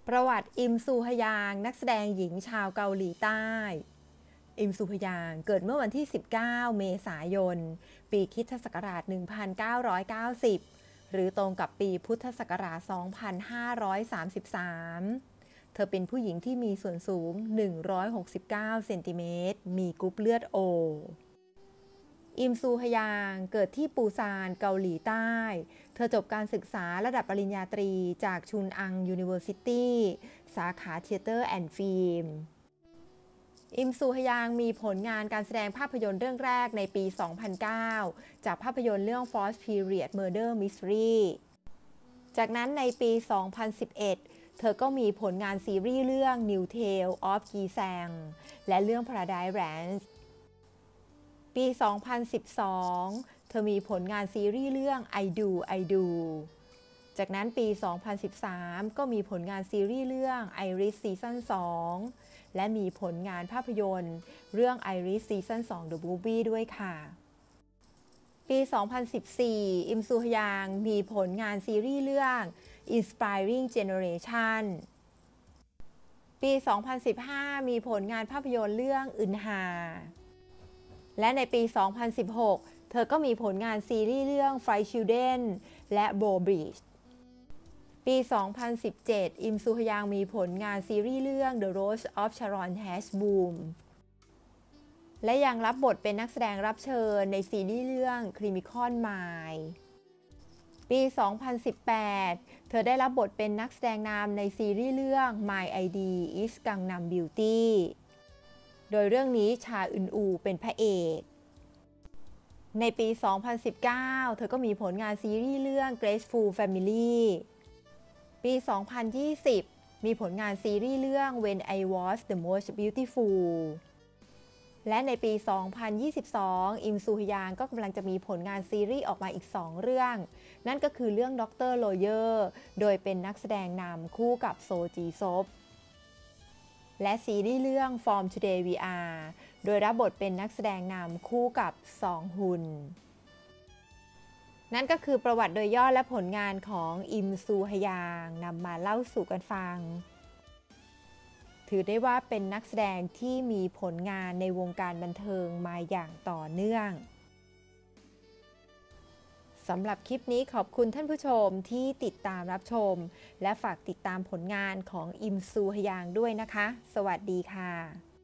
ประวัติอิมซูฮยางนักแสดงหญิงชาวเกาหลีใต้ อิมซูฮยางเกิดเมื่อวันที่ 19 เมษายน ปีคริสตศักราช 1990 หรือตรงกับปีพุทธศักราช 2533 เธอเป็นผู้หญิงที่มีส่วนสูง 169 เซนติเมตร มีกรุ๊ปเลือด O อิมซูฮยางเกิดที่ปูซานเกาหลีใต้ เธอจบการศึกษาระดับปริญญาตรีจากชุนอังยูนิเวอร์ซิตี้สาขาเธียเตอร์แอนด์ฟิล์มอิมซูฮยางมีผลงานการแสดงภาพยนตร์เรื่องแรกในปี 2009 จากภาพยนตร์เรื่อง False Period Murder Mystery จากนั้นในปี 2011 เธอก็มีผลงานซีรีส์เรื่อง New Tale of Gi-sang และเรื่อง Paradise Ranch ปี 2012 เธอมีผลงานซีรีส์เรื่อง I Do จากนั้นปี 2013 ก็มีผลงานซีรีส์เรื่อง Iris ซีซั่น 2 และมีผลงานภาพยนตร์เรื่อง Iris ซีซั่น 2 The Movie ด้วยค่ะ ปี 2014 อิมซูฮยางมีผลงานซีรีส์เรื่อง Inspiring Generation ปี 2015 มีผลงานภาพยนตร์เรื่องอึนฮาและในปี 2016 เธอก็มีผลงานซีรีส์เรื่อง Flight Children และ Bow Bridge ปี 2017 อิมซูฮยางมีผลงานซีรีส์เรื่อง The Rose of Sharon Hashboom และยังรับบทเป็นนักแสดงรับเชิญในซีรีส์เรื่อง Criminal Minds ปี 2018 เธอได้รับบทเป็นนักแสดงนำในซีรีส์เรื่อง My ID is Gangnam Beauty โดยเรื่องนี้ชาอึนอูเป็นพระเอก ในปี 2019 เธอก็มีผลงานซีรีส์เรื่อง Graceful Family ปี 2020 มีผลงานซีรีส์เรื่อง When I Was the Most Beautiful และในปี 2022 อิมซูฮยางก็กำลังจะมีผลงานซีรีส์ออกมาอีก 2 เรื่อง นั่นก็คือเรื่อง Dr. Lawyer โดยเป็นนักแสดงนำคู่กับโซจีซบและซีรีส์เรื่อง From Today We Are โดยรับบทเป็นนักแสดงนำคู่กับซองฮุนนั่นก็คือประวัติโดยย่อและผลงานของอิมซูฮยางนำมาเล่าสู่กันฟังถือได้ว่าเป็นนักแสดงที่มีผลงานในวงการบันเทิงมาอย่างต่อเนื่องสำหรับคลิปนี้ขอบคุณท่านผู้ชมที่ติดตามรับชมและฝากติดตามผลงานของอิมซูฮยางด้วยนะคะสวัสดีค่ะ